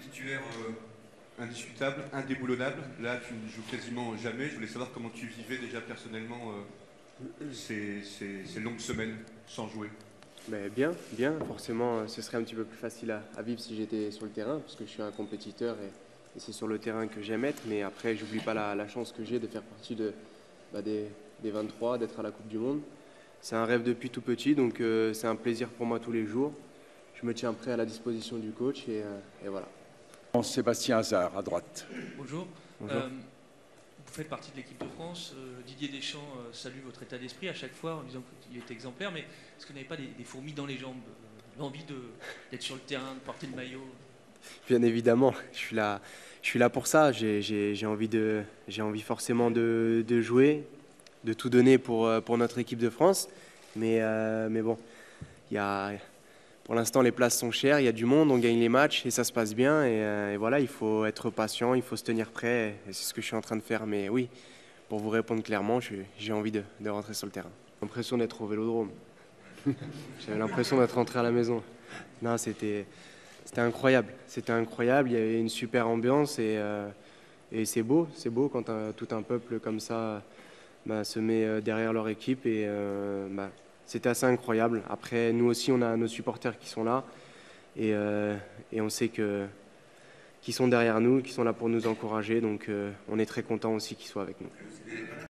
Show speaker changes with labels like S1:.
S1: titulaire indiscutable, indéboulonnable. Là, tu ne joues quasiment jamais. Je voulais savoir comment tu vivais déjà personnellement ces longues semaines sans jouer.
S2: Ben, bien, bien. Forcément, ce serait un petit peu plus facile à vivre si j'étais sur le terrain, parce que je suis un compétiteur et c'est sur le terrain que j'aime être. Mais après, j'oublie pas la chance que j'ai de faire partie des 23, d'être à la Coupe du Monde. C'est un rêve depuis tout petit, donc c'est un plaisir pour moi tous les jours. Je me tiens prêt à la disposition du coach et voilà.
S3: Sébastien Hazard à droite.
S4: Bonjour.
S2: Bonjour.
S4: Vous faites partie de l'équipe de France. Didier Deschamps salue votre état d'esprit à chaque fois en disant qu'il est exemplaire. Mais est-ce que vous n'avez pas des fourmis dans les jambes, l'envie d'être sur le terrain, de porter le maillot?
S2: Bien évidemment, je suis là pour ça. J'ai envie forcément de jouer, de tout donner pour notre équipe de France. Mais bon, il y a, pour l'instant, les places sont chères, il y a du monde, on gagne les matchs et ça se passe bien. Et voilà, il faut être patient, il faut se tenir prêt. Et c'est ce que je suis en train de faire. Mais oui, pour vous répondre clairement, j'ai envie de rentrer sur le terrain. J'ai l'impression d'être au Vélodrome. J'avais l'impression d'être rentré à la maison. Non, c'était incroyable. C'était incroyable. Il y avait une super ambiance et c'est beau quand tout un peuple comme ça se met derrière leur équipe c'était assez incroyable. Après, nous aussi, on a nos supporters qui sont là et on sait qu'ils sont derrière nous, qu'ils sont là pour nous encourager. Donc, on est très content aussi qu'ils soient avec nous.